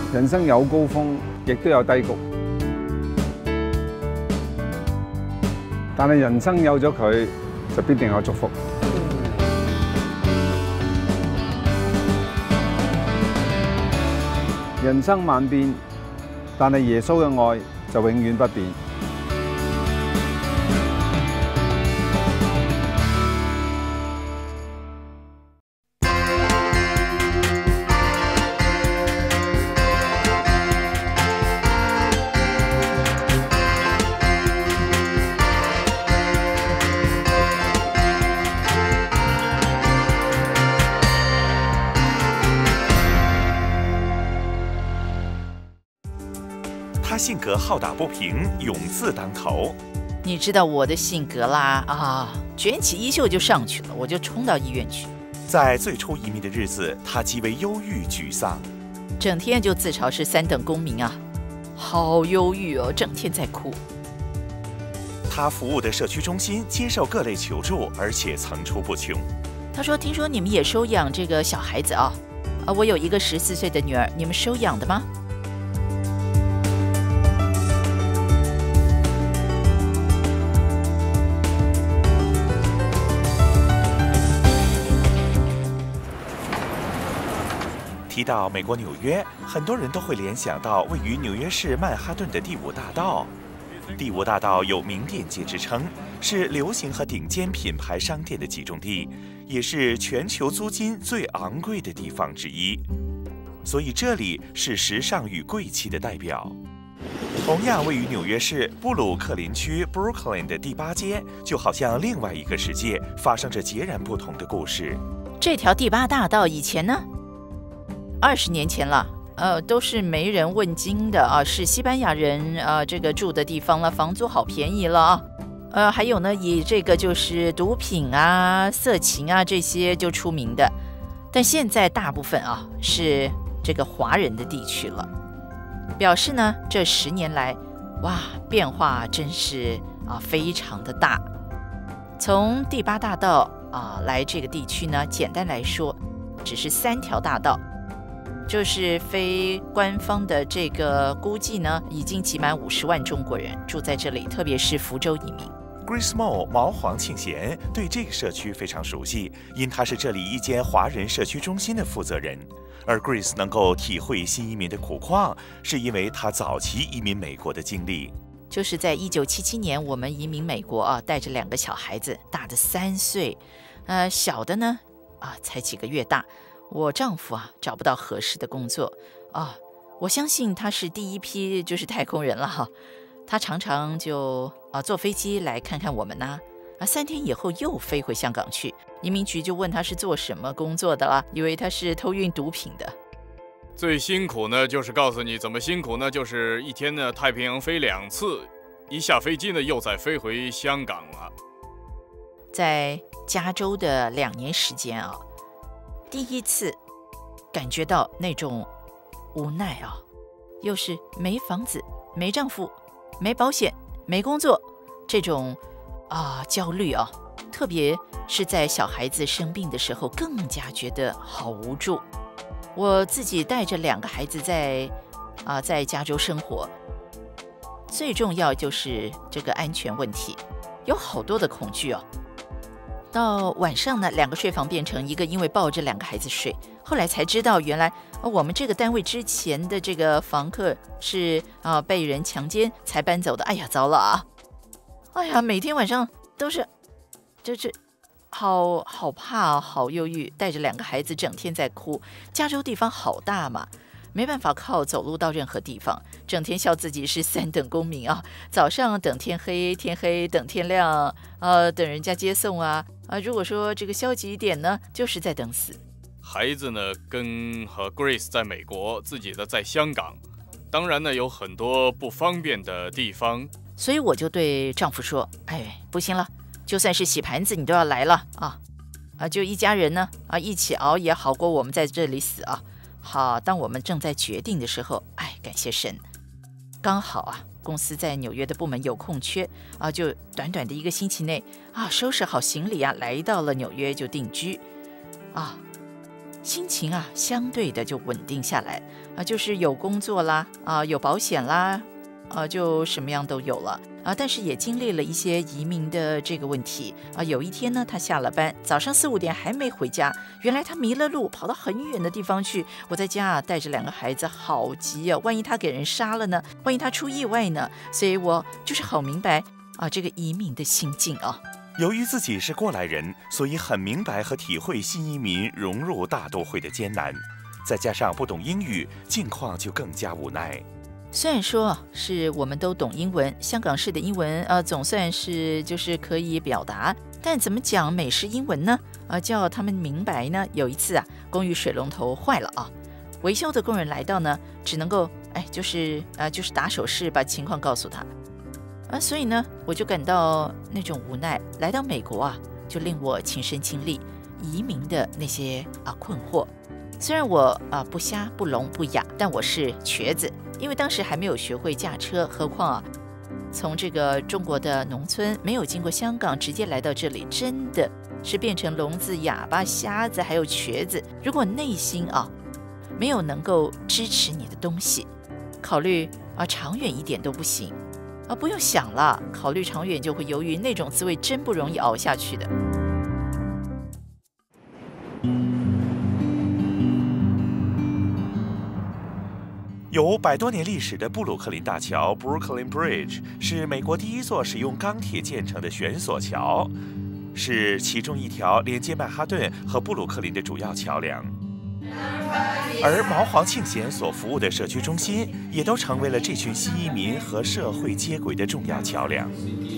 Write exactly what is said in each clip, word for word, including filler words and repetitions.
人生有高峰，亦都有低谷。但係人生有咗佢，就必定有祝福。人生萬變，但係耶穌嘅愛就永遠不變。 他性格好打不平，勇字当头。 你知道我的性格啦啊，卷起衣袖就上去了，我就冲到医院去。 在最初移民的日子，他极为忧郁沮丧， 整天就自嘲是三等公民啊，好忧郁哦，整天在哭。 他服务的社区中心接受各类求助，而且层出不穷。 他说：“听说你们也收养这个小孩子啊？啊，我有一个十四岁的女儿，你们收养的吗？” 提到美国纽约，很多人都会联想到位于纽约市曼哈顿的第五大道。第五大道有名店街之称，是流行和顶尖品牌商店的集中地，也是全球租金最昂贵的地方之一。所以这里是时尚与贵气的代表。同样位于纽约市布鲁克林区 Brooklyn 的第八街，就好像另外一个世界，发生着截然不同的故事。 这条第八大道以前呢？二十年前了，呃，都是没人问津的啊，是西班牙人啊，这个住的地方了，房租好便宜了啊，呃，还有呢，以这个就是毒品啊、色情啊这些就出名的，但现在大部分啊是这个华人的地区了，表示呢这十年来，哇，变化真是啊非常的大。从第八大道啊来这个地区呢，简单来说，只是三条大道。就是非官方的这个估计呢，已经挤满五十万中国人住在这里，特别是福州移民。 Grace Mo 毛黄庆贤对这个社区非常熟悉，因他是这里一间华人社区中心的负责人。而 Grace 能够体会新移民的苦况，是因为他早期移民美国的经历。 就是在一九七七年，我们移民美国啊，带着两个小孩子，大的三岁，呃，小的呢啊才几个月大。我丈夫啊找不到合适的工作啊，我相信他是第一批就是太空人了哈。他常常就啊坐飞机来看看我们呐，啊三天以后又飞回香港去。移民局就问他是做什么工作的啦，以为他是偷运毒品的。 最辛苦呢，就是告诉你怎么辛苦呢，就是一天呢太平洋飞两次，一下飞机呢又再飞回香港了。 在加州的两年时间啊。第一次感觉到那种无奈啊，又是没房子、没丈夫、没保险、没工作，这种啊焦虑啊，特别是在小孩子生病的时候，更加觉得好无助。我自己带着两个孩子在啊在加州生活，最重要就是这个安全问题，有好多的恐惧哦。到晚上呢，两个睡房变成一个，因为抱着两个孩子睡。后来才知道，原来我们这个单位之前的这个房客是啊、呃、被人强奸才搬走的。哎呀，糟了啊！哎呀，每天晚上都是，就是好好怕，好忧郁，带着两个孩子整天在哭。加州地方好大嘛，没办法靠走路到任何地方，整天笑自己是三等公民啊！早上等天黑，天黑等天亮，呃，等人家接送啊。啊，如果说这个消极一点呢，就是在等死。 孩子呢，跟和 Grace 在美国，自己的在香港，当然呢有很多不方便的地方。 所以我就对丈夫说：“哎，不行了，就算是洗盘子你都要来了啊！啊，就一家人呢啊一起熬也好过我们在这里死啊！好，当我们正在决定的时候，哎，感谢神，刚好啊。”公司在纽约的部门有空缺啊，就短短的一个星期内啊，收拾好行李啊，来到了纽约就定居啊。 心情啊相对的就稳定下来啊，就是有工作啦啊，有保险啦啊，就什么样都有了啊。但是也经历了一些移民的这个问题啊。有一天呢，他下了班，早上四五点还没回家，原来他迷了路，跑到很远的地方去。我在家啊带着两个孩子，好急啊！万一他给人杀了呢？万一他出意外呢？所以我就是好明白啊这个移民的心境啊。 由于自己是过来人，所以很明白和体会新移民融入大都会的艰难，再加上不懂英语，境况就更加无奈。 虽然说是我们都懂英文，香港式的英文呃总算是就是可以表达，但怎么讲美式英文呢？呃，叫他们明白呢？有一次啊，公寓水龙头坏了啊，维修的工人来到呢，只能够哎就是呃就是打手势把情况告诉他。啊，所以呢，我就感到那种无奈。来到美国啊，就令我亲身经历移民的那些啊困惑。虽然我啊不瞎不聋不哑，但我是瘸子，因为当时还没有学会驾车，何况啊，从这个中国的农村没有经过香港，直接来到这里，真的是变成聋子、哑巴、瞎子，还有瘸子。如果内心啊没有能够支持你的东西，考虑啊长远一点都不行。啊，不用想了，考虑长远就会由于那种滋味真不容易熬下去的。 有百多年历史的布鲁克林大桥 （Brooklyn Bridge） 是美国第一座使用钢铁建成的悬索桥，是其中一条连接曼哈顿和布鲁克林的主要桥梁。而毛黄庆贤所服务的社区中心，也都成为了这群新移民和社会接轨的重要桥梁。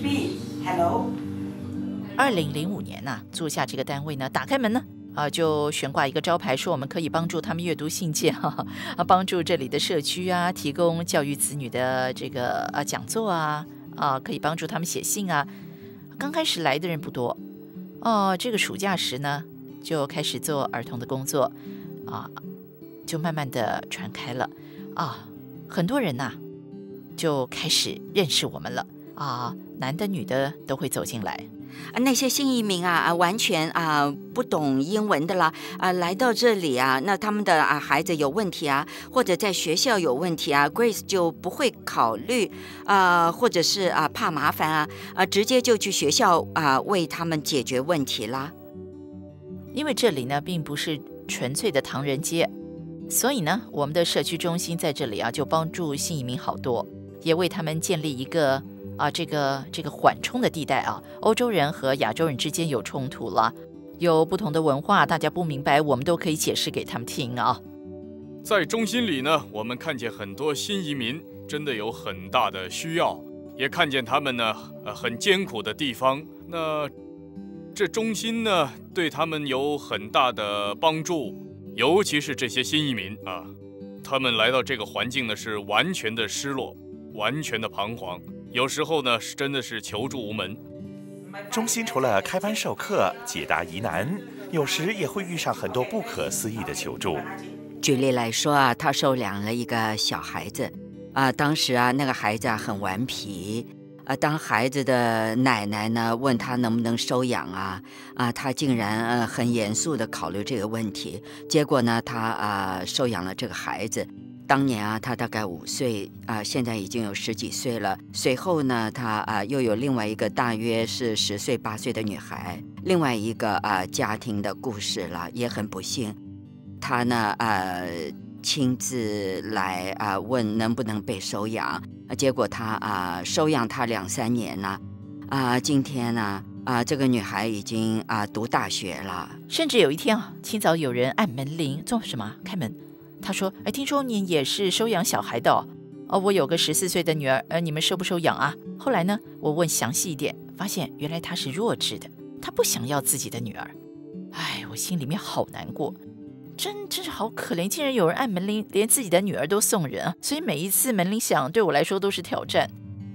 二零零五年呢、啊，租下这个单位呢，打开门呢，啊，就悬挂一个招牌，说我们可以帮助他们阅读信件，哈哈，啊，帮助这里的社区啊，提供教育子女的这个啊讲座啊，啊，可以帮助他们写信啊。刚开始来的人不多，哦，这个暑假时呢，就开始做儿童的工作，啊。就慢慢的传开了啊，很多人呐、啊、就开始认识我们了啊，男的女的都会走进来。 啊，那些新移民啊啊，完全啊不懂英文的啦啊，来到这里啊，那他们的啊孩子有问题啊，或者在学校有问题啊 ，Grace 就不会考虑啊，或者是啊怕麻烦啊啊，直接就去学校啊为他们解决问题啦。 因为这里呢并不是纯粹的唐人街。所以呢，我们的社区中心在这里啊，就帮助新移民好多，也为他们建立一个啊，这个这个缓冲的地带啊。欧洲人和亚洲人之间有冲突了，有不同的文化，大家不明白，我们都可以解释给他们听啊。 在中心里呢，我们看见很多新移民真的有很大的需要，也看见他们呢，呃，很艰苦的地方。那这中心呢，对他们有很大的帮助。尤其是这些新移民啊，他们来到这个环境呢，是完全的失落，完全的彷徨，有时候呢，是真的是求助无门。 中心除了开班授课、解答疑难，有时也会遇上很多不可思议的求助。 举例来说啊，他收养了一个小孩子啊，当时啊，那个孩子啊很顽皮。呃，当孩子的奶奶呢问他能不能收养啊，啊，他竟然呃很严肃地考虑这个问题。结果呢，他啊、呃、收养了这个孩子。当年啊，他大概五岁啊、呃，现在已经有十几岁了。随后呢，他啊、呃、又有另外一个大约是十岁八岁的女孩，另外一个啊、呃、家庭的故事了，也很不幸。他呢呃亲自来啊、呃、问能不能被收养。结果他啊、呃、收养他两三年了，啊、呃，今天呢啊、呃、这个女孩已经啊、呃、读大学了。 甚至有一天啊，清早有人按门铃，做什么？开门。他说：“哎，听说你也是收养小孩的哦，哦我有个十四岁的女儿，呃，你们收不收养啊？”后来呢，我问详细一点，发现原来她是弱智的，她不想要自己的女儿。哎，我心里面好难过。真真是好可怜，竟然有人按门铃，连自己的女儿都送人啊！所以每一次门铃响，对我来说都是挑战。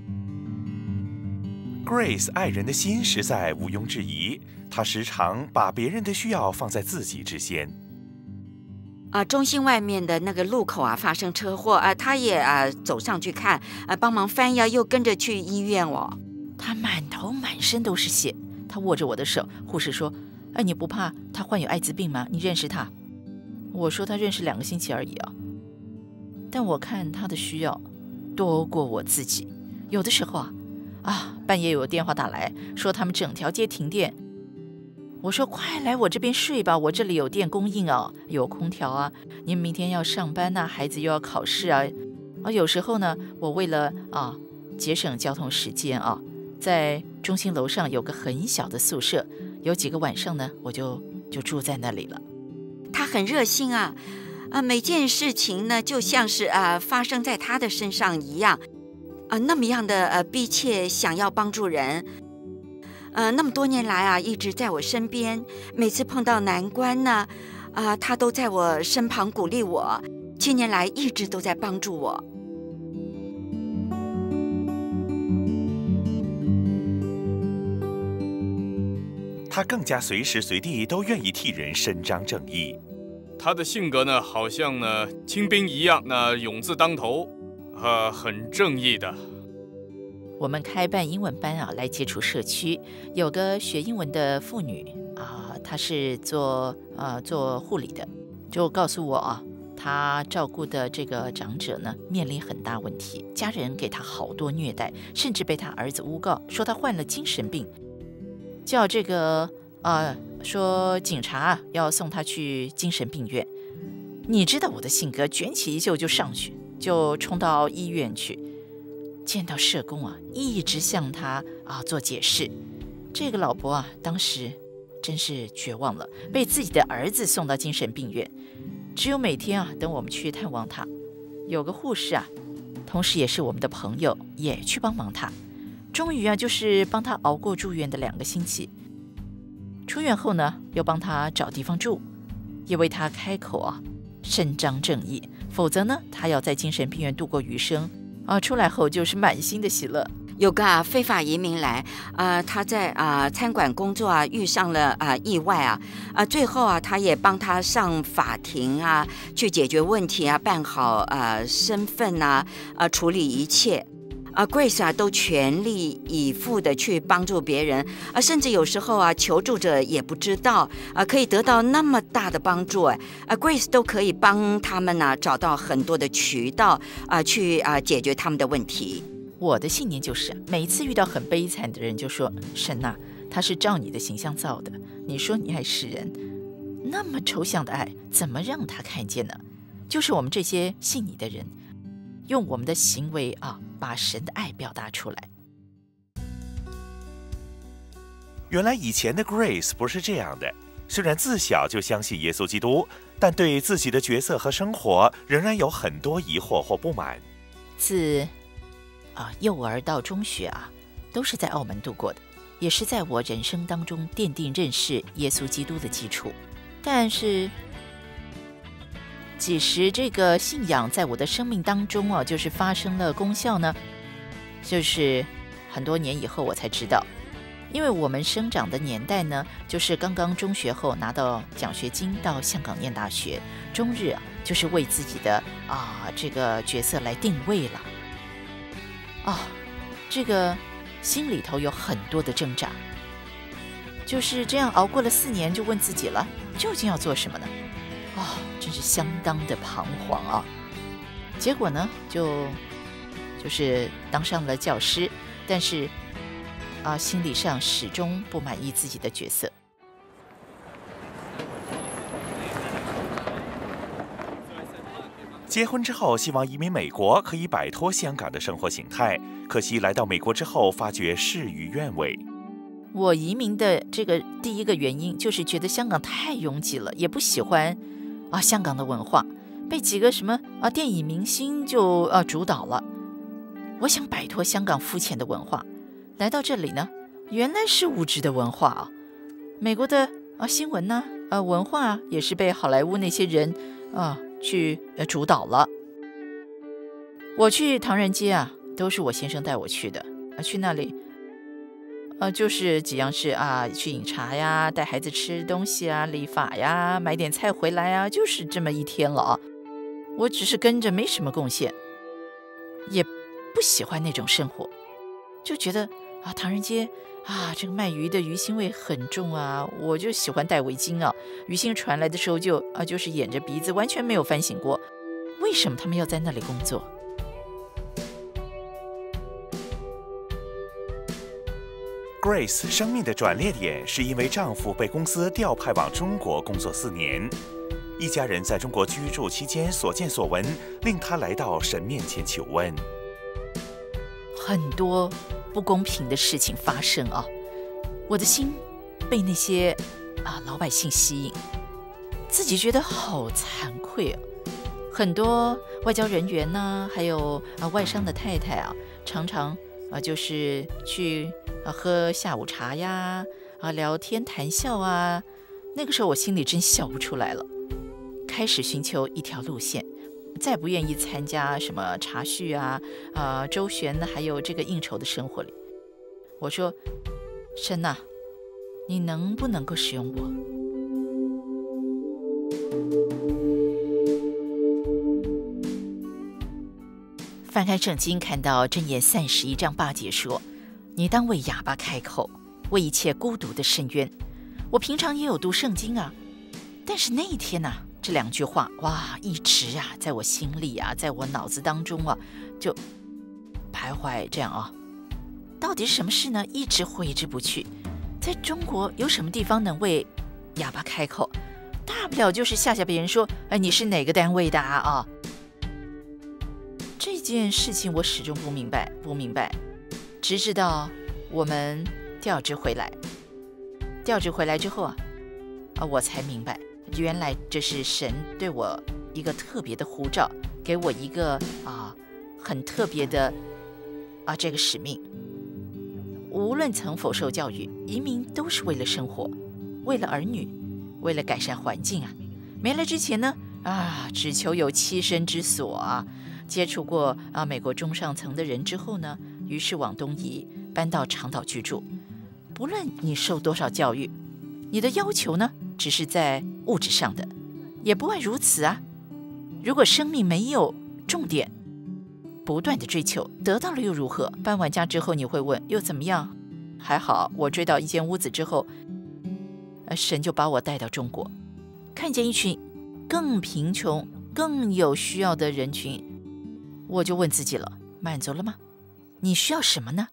Grace 爱人的心实在毋庸置疑，她时常把别人的需要放在自己之先。 啊，中心外面的那个路口啊，发生车祸啊，他也啊走上去看啊，帮忙翻呀，又跟着去医院哦。 他满头满身都是血，他握着我的手，护士说：“哎，你不怕他患有艾滋病吗？你认识他？” 我说他认识两个星期而已啊，但我看他的需要多过我自己。有的时候啊，啊，半夜有电话打来，说他们整条街停电。我说快来我这边睡吧，我这里有电供应啊，有空调啊。你们明天要上班呐、啊，孩子又要考试啊。啊，有时候呢，我为了啊节省交通时间啊，在中心楼上有个很小的宿舍，有几个晚上呢，我就就住在那里了。 他很热心啊，啊，每件事情呢，就像是啊发生在他的身上一样，啊，那么样的呃逼切，想要帮助人。呃，那么多年来啊，一直在我身边，每次碰到难关呢，啊，他都在我身旁鼓励我，七年来一直都在帮助我。 他更加随时随地都愿意替人伸张正义。 他的性格呢，好像呢清兵一样，那勇字当头，呃，很正义的。 我们开办英文班啊，来接触社区。有个学英文的妇女啊，她是做呃做护理的，就告诉我啊，她照顾的这个长者呢，面临很大问题，家人给她好多虐待，甚至被她儿子诬告说她患了精神病，叫这个呃说警察要送她去精神病院。你知道我的性格，卷起衣袖就上去，就冲到医院去。见到社工啊，一直向他啊做解释。这个老伯啊，当时真是绝望了，被自己的儿子送到精神病院，只有每天啊等我们去探望他。有个护士啊，同时也是我们的朋友，也去帮忙他。终于啊，就是帮他熬过住院的两个星期。出院后呢，又帮他找地方住，也为他开口啊伸张正义，否则呢，他要在精神病院度过余生。啊，出来后就是满心的喜乐。 有个啊非法移民来啊、呃，他在啊、呃、餐馆工作啊，遇上了啊、呃、意外啊啊、呃，最后啊，他也帮他上法庭啊，去解决问题啊，办好啊、呃、身份啊，啊、呃、处理一切。啊 ，Grace 啊，都全力以赴的去帮助别人啊，甚至有时候啊，求助者也不知道啊，可以得到那么大的帮助，哎，啊 ，Grace 都可以帮他们呢、啊、找到很多的渠道啊，去啊解决他们的问题。 我的信念就是，每一次遇到很悲惨的人，就说神呐、啊，他是照你的形象造的，你说你爱世人，那么抽象的爱，怎么让他看见呢？就是我们这些信你的人，用我们的行为啊，把神的爱表达出来。 原来以前的 Grace 不是这样的，虽然自小就相信耶稣基督，但对自己的角色和生活仍然有很多疑惑或不满。 自啊幼儿到中学啊，都是在澳门度过的，也是在我人生当中奠定认识耶稣基督的基础。但是几时这个信仰在我的生命当中啊，就是发生了功效呢？就是很多年以后我才知道，因为我们生长的年代呢，就是刚刚中学后拿到奖学金到香港念大学，中日啊就是为自己的啊这个角色来定位了。啊，这个心里头有很多的挣扎，就是这样熬过了四年，就问自己了，究竟要做什么呢？哦，真是相当的彷徨啊！结果呢，就就是当上了教师，但是啊，心理上始终不满意自己的角色。 结婚之后，希望移民美国，可以摆脱香港的生活形态。可惜来到美国之后，发觉事与愿违。 我移民的这个第一个原因，就是觉得香港太拥挤了，也不喜欢啊，香港的文化被几个什么啊电影明星就啊主导了。我想摆脱香港肤浅的文化，来到这里呢，原来是物质的文化啊。美国的啊新闻呢，啊文化也是被好莱坞那些人啊去呃主导了。我去唐人街啊，都是我先生带我去的啊，去那里。呃，就是几样事啊，去饮茶呀，带孩子吃东西啊，理发呀，买点菜回来啊，就是这么一天了啊。我只是跟着，没什么贡献，也不喜欢那种生活，就觉得啊，唐人街啊，这个卖鱼的鱼腥味很重啊，我就喜欢戴围巾啊。鱼腥传来的时候就啊，就是掩着鼻子，完全没有反省过，为什么他们要在那里工作 ？Grace 生命的转捩点是因为丈夫被公司调派往中国工作四年，一家人在中国居住期间所见所闻，令她来到神面前求问。 很多不公平的事情发生啊，我的心被那些啊老百姓吸引，自己觉得好惭愧啊。很多外交人员呢，还有啊外商的太太啊，常常啊就是去啊喝下午茶呀，啊聊天谈笑啊，那个时候我心里真笑不出来了，开始寻求一条路线。再不愿意参加什么茶叙啊、啊、呃、周旋呢，还有这个应酬的生活里。我说，神啊，你能不能够使用我？翻开圣经，看到箴言三十一章八节说：“你当为哑巴开口，为一切孤独的伸冤。”我平常也有读圣经啊，但是那一天呢、啊？这两句话，哇，一直啊，在我心里啊，在我脑子当中啊，就徘徊这样啊。到底是什么事呢？一直挥之不去。在中国有什么地方能为哑巴开口？大不了就是吓吓别人说，哎，你是哪个单位的啊？啊，这件事情我始终不明白，不明白，直至到我们调职回来，调职回来之后啊，啊，我才明白。原来这是神对我一个特别的呼召，给我一个啊很特别的啊这个使命。无论曾否受教育，移民都是为了生活，为了儿女，为了改善环境啊。没来之前呢，啊只求有栖身之所啊。接触过啊美国中上层的人之后呢，于是往东移，搬到长岛居住。不论你受多少教育，你的要求呢？只是在物质上的，也不外如此啊。如果生命没有重点，不断的追求，得到了又如何？搬完家之后，你会问又怎么样？还好，我追到一间屋子之后，神就把我带到中国，看见一群更贫穷、更有需要的人群，我就问自己了：满足了吗？你需要什么呢？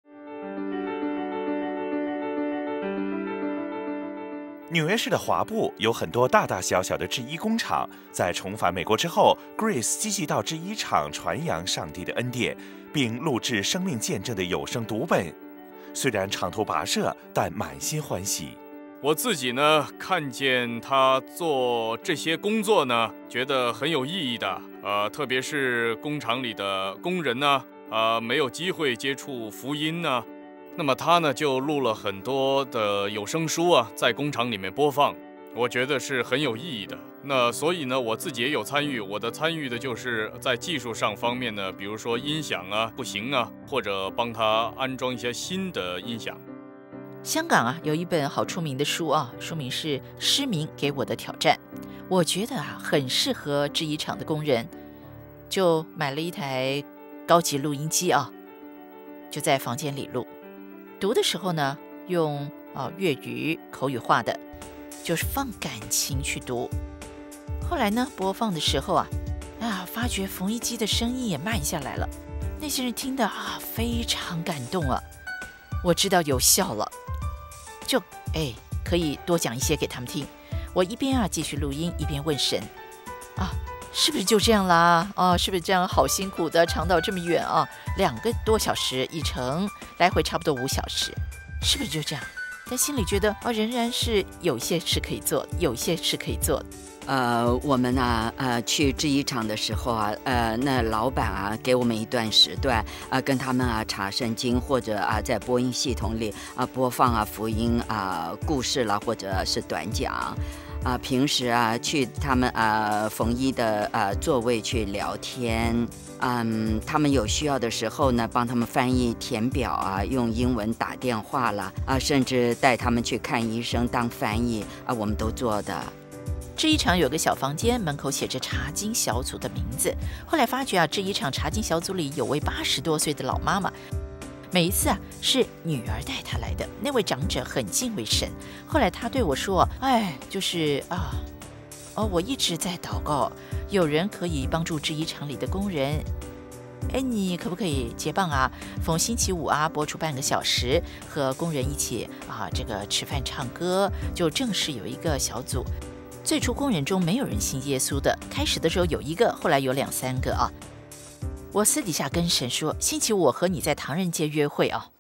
纽约市的华埠有很多大大小小的制衣工厂。在重返美国之后 ，Grace 积极到制衣厂传扬上帝的恩典，并录制生命见证的有声读本。虽然长途跋涉，但满心欢喜。 我自己呢，看见他做这些工作呢，觉得很有意义的。呃，特别是工厂里的工人呢，呃，没有机会接触福音呢。那么他呢就录了很多的有声书啊，在工厂里面播放，我觉得是很有意义的。那所以呢，我自己也有参与，我的参与的就是在技术上方面呢，比如说音响啊不行啊，或者帮他安装一些新的音响。 香港啊有一本好出名的书啊，书名是《失明给我的挑战》，我觉得啊很适合制衣厂的工人，就买了一台高级录音机啊，就在房间里录。读的时候呢，用啊粤语口语化的，就是放感情去读。后来呢，播放的时候啊，啊，发觉缝衣机的声音也慢下来了。那些人听得啊非常感动啊，我知道有效了，就哎可以多讲一些给他们听。我一边啊继续录音，一边问神啊，是不是就这样啦？啊，是不是这样？好辛苦的，长岛这么远啊，两个多小时一程，来回差不多五小时，是不是就这样？但心里觉得啊，仍然是有一些是可以做的，有一些是可以做的。 呃，我们呢，呃，去制衣厂的时候啊，呃，那老板啊，给我们一段时段啊，跟他们啊查圣经，或者啊，在播音系统里啊播放啊福音啊故事啦，或者是短讲。啊，平时啊，去他们啊缝衣的啊座位去聊天，嗯，他们有需要的时候呢，帮他们翻译填表啊，用英文打电话啦，啊，甚至带他们去看医生当翻译啊，我们都做的。 制衣厂有个小房间，门口写着查经小组的名字。后来发觉啊，制衣厂查经小组里有位八十多岁的老妈妈， 每一次啊是女儿带他来的。那位长者很敬畏神，后来他对我说：“哎，就是啊，哦，我一直在祷告，有人可以帮助制衣厂里的工人。哎，你可不可以接棒啊？逢星期五啊，播出半个小时，和工人一起啊，这个吃饭唱歌，就正式有一个小组。最初工人中没有人信耶稣的，开始的时候有一个，后来有两三个啊。我私底下跟神说，星期五我和你在唐人街约会啊。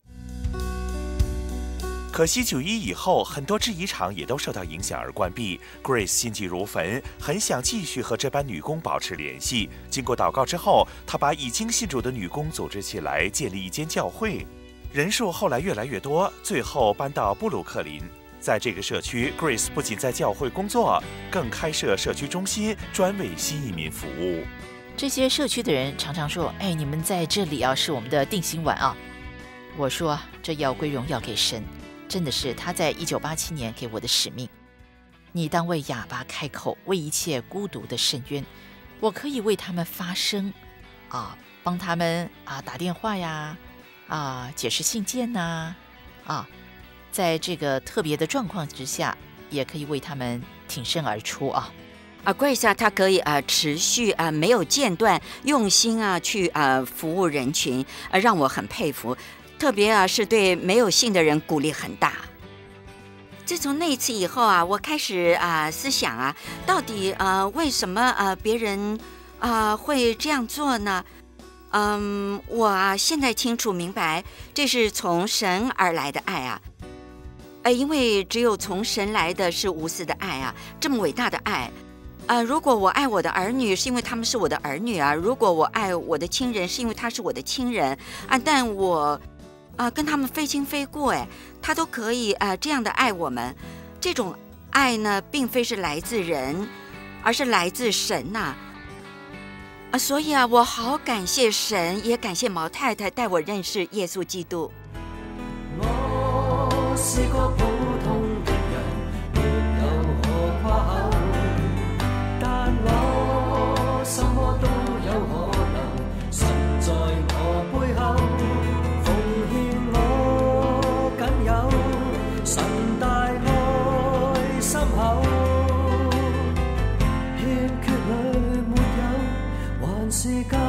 可惜九一以后，很多制衣厂也都受到影响而关闭。Grace 心急如焚，很想继续和这班女工保持联系。经过祷告之后，她把已经信主的女工组织起来，建立一间教会，人数后来越来越多，最后搬到布鲁克林。在这个社区 ，Grace 不仅在教会工作，更开设社区中心，专为新移民服务。 这些社区的人常常说：“哎，你们在这里啊，是我们的定心丸啊。”我说：“这要归荣耀给神。”真的是他在一九八七年给我的使命。你当为哑巴开口，为一切孤独的伸冤。我可以为他们发声啊，帮他们啊打电话呀，啊解释信件呐，啊，在这个特别的状况之下，也可以为他们挺身而出啊。 啊 ，Grace 啊，她可以啊持续啊没有间断，用心啊去啊服务人群，啊让我很佩服。特别啊，是对没有信的人鼓励很大。自从那一次以后啊，我开始啊思想啊，到底啊为什么啊别人啊会这样做呢？嗯，我啊现在清楚明白，这是从神而来的爱啊。呃，因为只有从神来的是无私的爱啊，这么伟大的爱。啊，如果我爱我的儿女，是因为他们是我的儿女啊；如果我爱我的亲人，是因为他是我的亲人啊。但我。啊，跟他们非亲非故，哎，他都可以啊、呃、这样的爱我们。这种爱呢，并非是来自人，而是来自神呐、啊。啊，所以啊，我好感谢神，也感谢毛太太带我认识耶稣基督。 我是個普通的人，沒有何誇口，但我什麼都有可能，神在我背後。神大愛心厚，欠缺裏沒有，還是夠。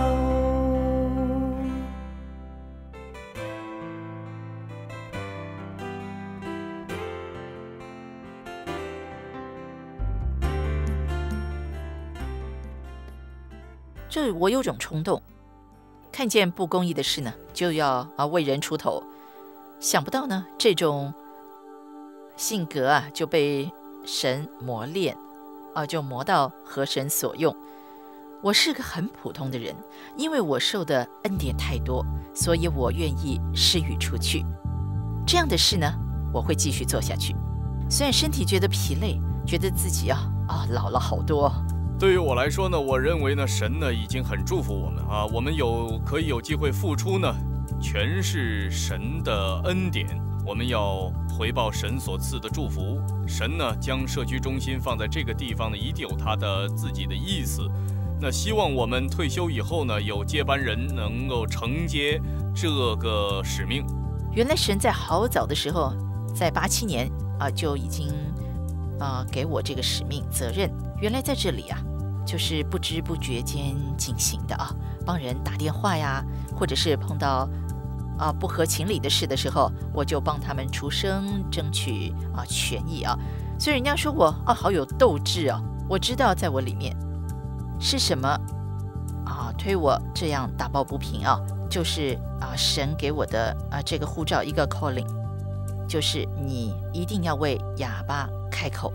这我有种衝動，看見不公義的事呢，就要啊為人出頭。想不到呢，這種性格啊就被神磨練啊，就磨到合神所用。我是个很普通的人，因为我受的恩典太多，所以我愿意施予出去。这样的事呢，我会继续做下去。虽然身体觉得疲累，觉得自己啊啊老了好多。 对于我来说呢，我认为呢，神呢已经很祝福我们啊，我们有可以有机会付出呢，全是神的恩典。我们要回报神所赐的祝福。神呢，将社区中心放在这个地方呢，一定有他的自己的意思。那希望我们退休以后呢，有接班人能够承接这个使命。 原来神在好早的时候，在八七年啊，就已经啊给我这个使命责任。原来在这里啊，就是不知不觉间进行的啊，帮人打电话呀，或者是碰到。啊，不合情理的事的时候，我就帮他们出声，争取啊权益啊。所以人家说我啊好有斗志啊，我知道在我里面是什么啊推我这样打抱不平啊，就是啊神给我的啊这个护照一个 calling， 就是你一定要为哑巴开口。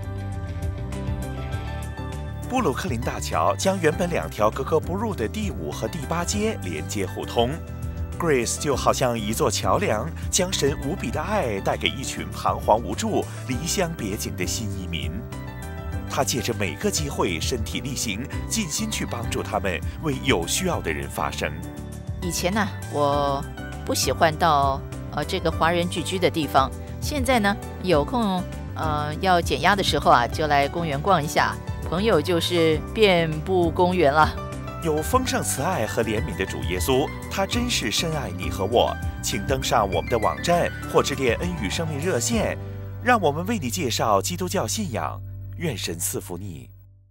布鲁克林大桥将原本两条格格不入的第五和第八街连接互通。Grace 就好像一座桥梁，将神无比的爱带给一群彷徨无助、离乡别井的新移民。他借着每个机会身体力行，尽心去帮助他们，为有需要的人发声。 以前呢，我不喜欢到呃这个华人聚居的地方，现在呢有空呃要减压的时候啊，就来公园逛一下。朋友就是遍布公园了。 有丰盛慈爱和怜悯的主耶稣，他真是深爱你和我。请登上我们的网站或致电恩语生命热线，让我们为你介绍基督教信仰。愿神赐福你。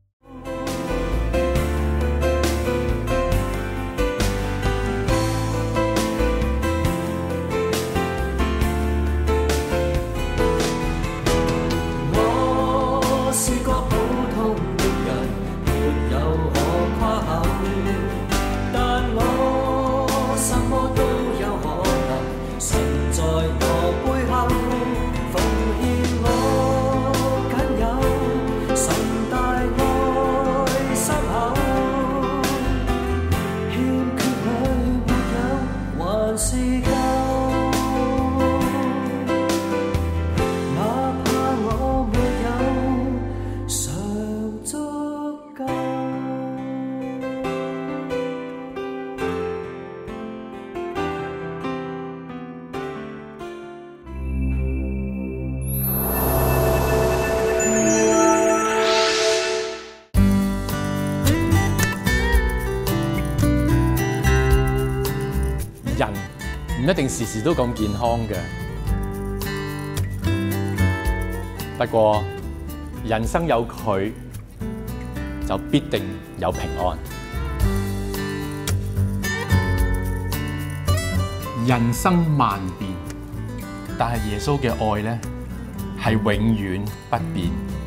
人唔一定時時都咁健康嘅，不過人生有佢，就必定有平安。人生萬變，但係耶穌嘅愛呢係永遠不變。